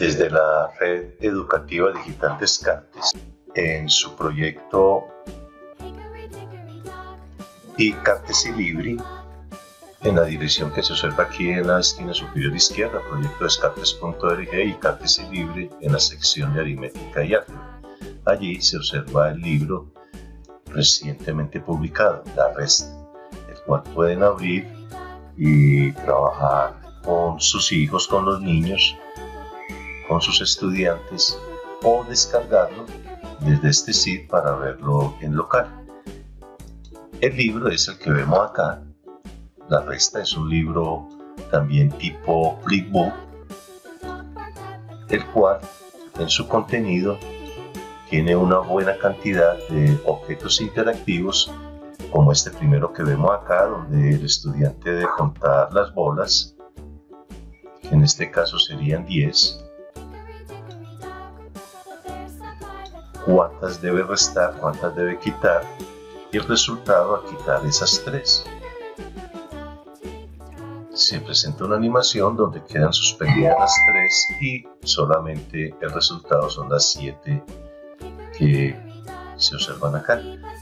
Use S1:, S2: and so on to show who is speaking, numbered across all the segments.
S1: Desde la Red Educativa Digital Descartes, en su proyecto Cartes y Libri, en la dirección que se observa aquí en la esquina superior izquierda, proyecto descartes.org y Cartes y Libri en la sección de aritmética y álgebra. Allí se observa el libro recientemente publicado, La Resta, el cual pueden abrir y trabajar con sus hijos, con los niños, con sus estudiantes, o descargarlo desde este sitio para verlo en local. El libro es el que vemos acá. La Resta es un libro también tipo flipbook, el cual en su contenido tiene una buena cantidad de objetos interactivos, como este primero que vemos acá, donde el estudiante debe contar las bolas, que en este caso serían 10, cuántas debe restar, cuántas debe quitar, y el resultado a quitar esas 3. Se presenta una animación donde quedan suspendidas las 3 y solamente el resultado son las 7 que se observan acá.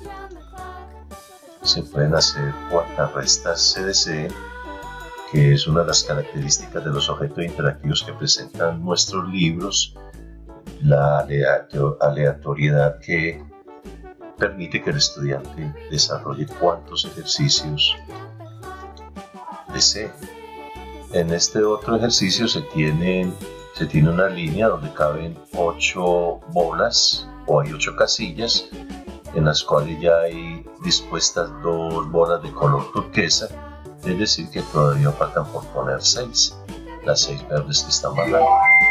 S1: Se pueden hacer cuantas restas se deseen, que es una de las características de los objetos interactivos que presentan nuestros libros, la aleatoriedad que permite que el estudiante desarrolle cuantos ejercicios desee. En este otro ejercicio se tiene una línea donde caben 8 bolas, o hay 8 casillas, en las cuales ya hay dispuestas 2 bolas de color turquesa, es decir que todavía faltan por poner 6, las 6 verdes que están marcadas.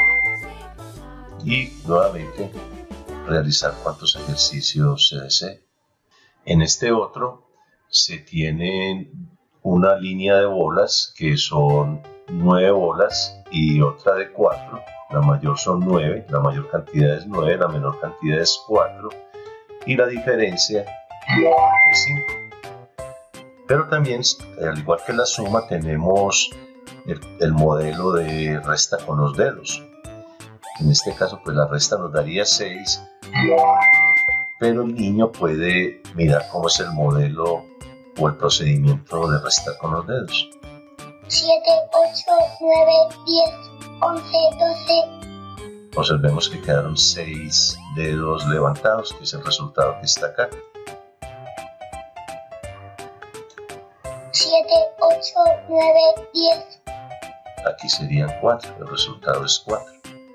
S1: Y nuevamente realizar cuantos ejercicios se desee. En este otro se tiene una línea de bolas que son 9 bolas y otra de 4. La mayor son 9, la mayor cantidad es 9, la menor cantidad es 4 y la diferencia es 5. Pero también, al igual que la suma, tenemos el modelo de resta con los dedos. En este caso, pues la resta nos daría 6, pero el niño puede mirar cómo es el modelo o el procedimiento de restar con los dedos.
S2: 7, 8, 9, 10, 11, 12.
S1: Observemos que quedaron 6 dedos levantados, que es el resultado que está acá.
S2: 7, 8, 9, 10.
S1: Aquí serían 4, el resultado es 4.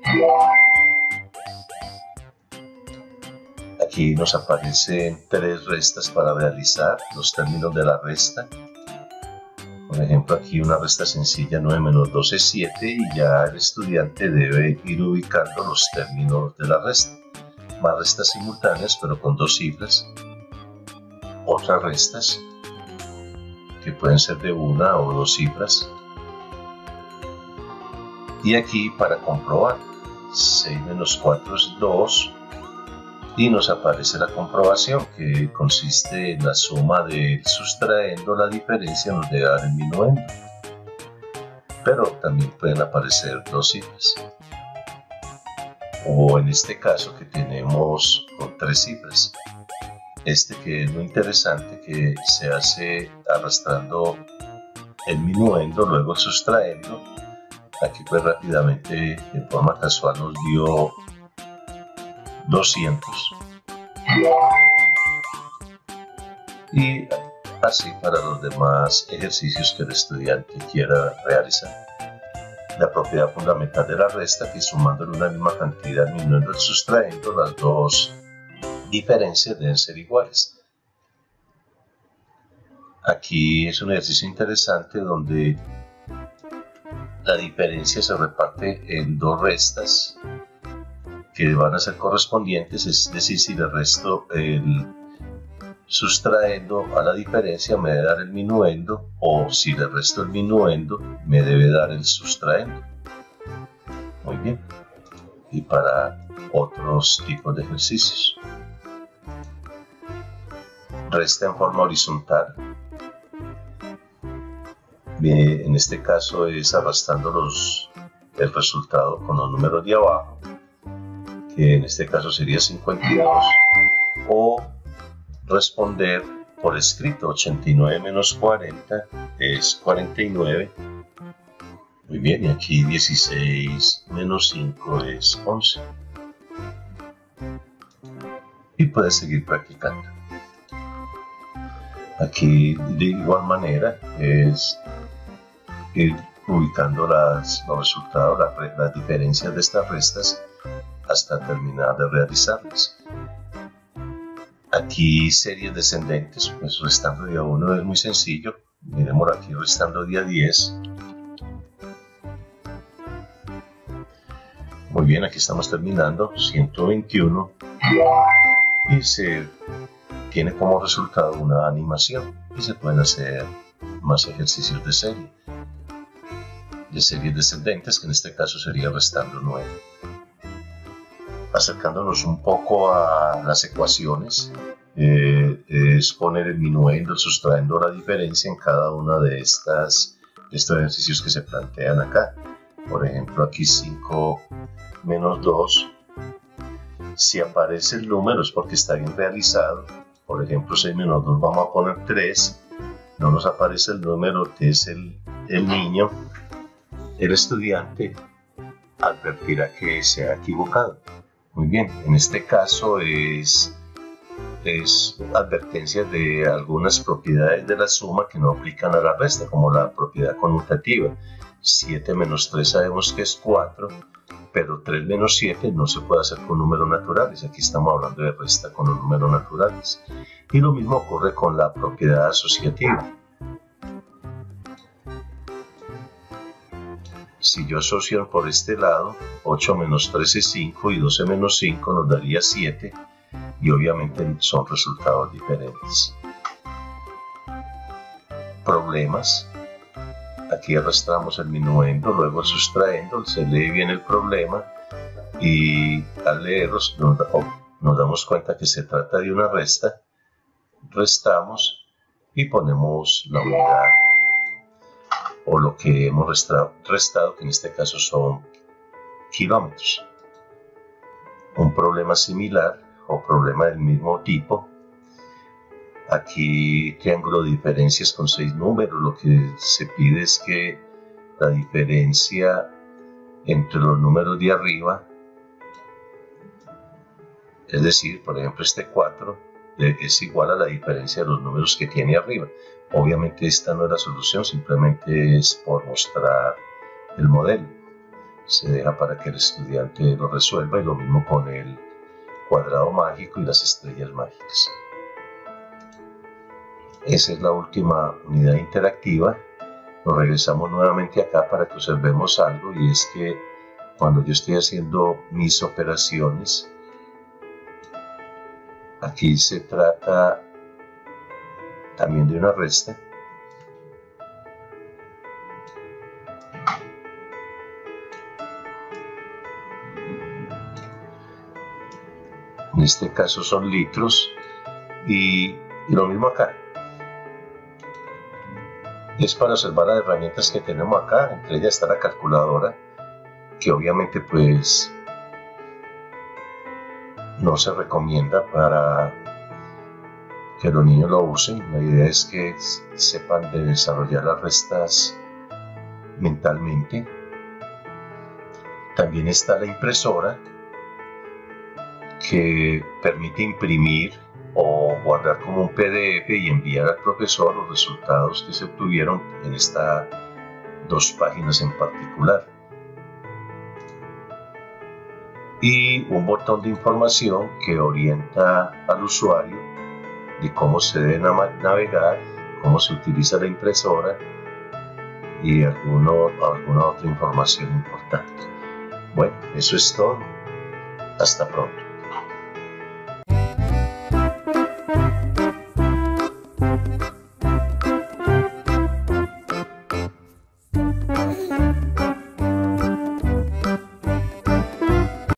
S1: Aquí nos aparecen 3 restas para realizar los términos de la resta. Por ejemplo, aquí una resta sencilla, 9 menos 2 es 7, y ya el estudiante debe ir ubicando los términos de la resta. Más restas simultáneas, pero con 2 cifras. Otras restas, que pueden ser de 1 o 2 cifras. Y aquí para comprobar, 6 menos 4 es 2, y nos aparece la comprobación, que consiste en la suma de sustrayendo la diferencia nos debe dar el minuendo. Pero también pueden aparecer 2 cifras. O en este caso que tenemos con 3 cifras. Este que es muy interesante, que se hace arrastrando el minuendo, luego sustrayendo. Aquí pues rápidamente, de forma casual, nos dio 200. Y así para los demás ejercicios que el estudiante quiera realizar. La propiedad fundamental de la resta, que sumando en una misma cantidad, minuendo y sustrayendo, las 2 diferencias deben ser iguales. Aquí es un ejercicio interesante donde la diferencia se reparte en 2 restas que van a ser correspondientes, es decir, si le resto el sustrayendo a la diferencia me debe dar el minuendo, o si le resto el minuendo me debe dar el sustrayendo. Muy bien. Y para otros tipos de ejercicios, resta en forma horizontal. Bien, en este caso es arrastrando el resultado con los números de abajo, que en este caso sería 52, o responder por escrito. 89 menos 40 es 49. Muy bien, y aquí 16 menos 5 es 11. Y puedes seguir practicando. Aquí de igual manera es ir ubicando los resultados, las diferencias de estas restas hasta terminar de realizarlas. Aquí series descendentes, pues restando día 1 es muy sencillo. Miremos aquí restando día 10. Muy bien, aquí estamos terminando 121 y se tiene como resultado una animación y se pueden hacer más ejercicios de series descendentes, que en este caso sería restando 9. Acercándonos un poco a las ecuaciones, es poner el minuendo, sustrayendo la diferencia en cada una de estos ejercicios que se plantean acá. Por ejemplo, aquí 5 menos 2, si aparece el número es porque está bien realizado. Por ejemplo, 6 menos 2 vamos a poner 3, no nos aparece el número que es el niño, el estudiante advertirá que se ha equivocado. Muy bien, en este caso es advertencia de algunas propiedades de la suma que no aplican a la resta, como la propiedad conmutativa. 7 menos 3 sabemos que es 4, pero 3 menos 7 no se puede hacer con números naturales. Aquí estamos hablando de resta con los números naturales. Y lo mismo ocurre con la propiedad asociativa. Si yo asocio por este lado, 8 menos 3 es 5 y 12 menos 5 nos daría 7, y obviamente son resultados diferentes. Problemas. Aquí arrastramos el minuendo, luego sustrayendo, se lee bien el problema y al leerlos nos damos cuenta que se trata de una resta. Restamos y ponemos la unidad o lo que hemos restado, que en este caso son kilómetros. Un problema similar o problema del mismo tipo. Aquí triángulo de diferencias con 6 números. Lo que se pide es que la diferencia entre los números de arriba, es decir, por ejemplo este 4, es igual a la diferencia de los números que tiene arriba. Obviamente esta no es la solución, simplemente es por mostrar el modelo. Se deja para que el estudiante lo resuelva, y lo mismo con el cuadrado mágico y las estrellas mágicas. Esa es la última unidad interactiva. Nos regresamos nuevamente acá para que observemos algo, y es que cuando yo estoy haciendo mis operaciones, aquí se trata también de una resta. En este caso son litros, y lo mismo acá. Es para observar las herramientas que tenemos acá. Entre ellas está la calculadora, que obviamente pues no se recomienda para que los niños lo usen. La idea es que sepan de desarrollar las restas mentalmente. También está la impresora, que permite imprimir o guardar como un PDF y enviar al profesor los resultados que se obtuvieron en estas 2 páginas en particular. Y un botón de información que orienta al usuario de cómo se debe navegar, cómo se utiliza la impresora y alguna otra información importante. Bueno, eso es todo. Hasta pronto.